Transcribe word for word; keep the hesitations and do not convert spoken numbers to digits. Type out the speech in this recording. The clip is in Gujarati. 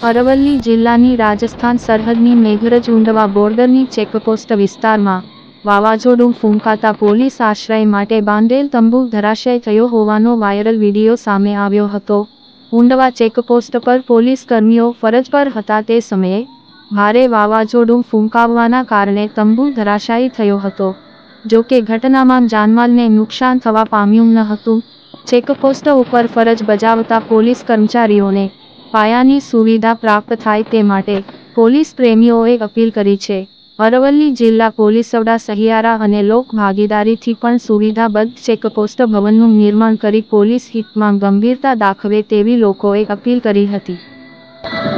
અરવલ્લી જિલ્લાની રાજસ્થાન સરહદની મેઘરજ ઉંડવા બોર્ડરની ચેકપોસ્ટ વિસ્તારમાં વાવાઝોડું ફૂંકાતા પોલીસ આશ્રય માટે બાંધેલ તંબુ ધરાશય થયો હોવાનો વાયરલ વિડીયો સામે આવ્યો હતો। ઉંડવા ચેકપોસ્ટ પર પોલીસ કર્મીઓ ફરજ પર હતા તે સમયે ભારે વાવાઝોડું ફૂંકાવવાના કારણે તંબુ ધરાશાયી થયો હતો। જો કે ઘટનામાં જાનમાલને નુકસાન થવા પામ્યું ન હતું। ચેકપોસ્ટ ઉપર ફરજ બજાવતા પોલીસ કર્મચારીઓને પાયાની સુવિધા પ્રાપ્ત થાય તે માટે પોલીસ પ્રેમીઓએ અપીલ કરી છે। અરવલ્લી જિલ્લા પોલીસ વડા સહિયારા અને લોક ભાગીદારીથી પણ સુવિધાબદ્ધ ચેકપોસ્ટ ભવનનું નિર્માણ કરી પોલીસ હિતમાં ગંભીરતા દાખવે તેવી લોકોએ અપીલ કરી હતી।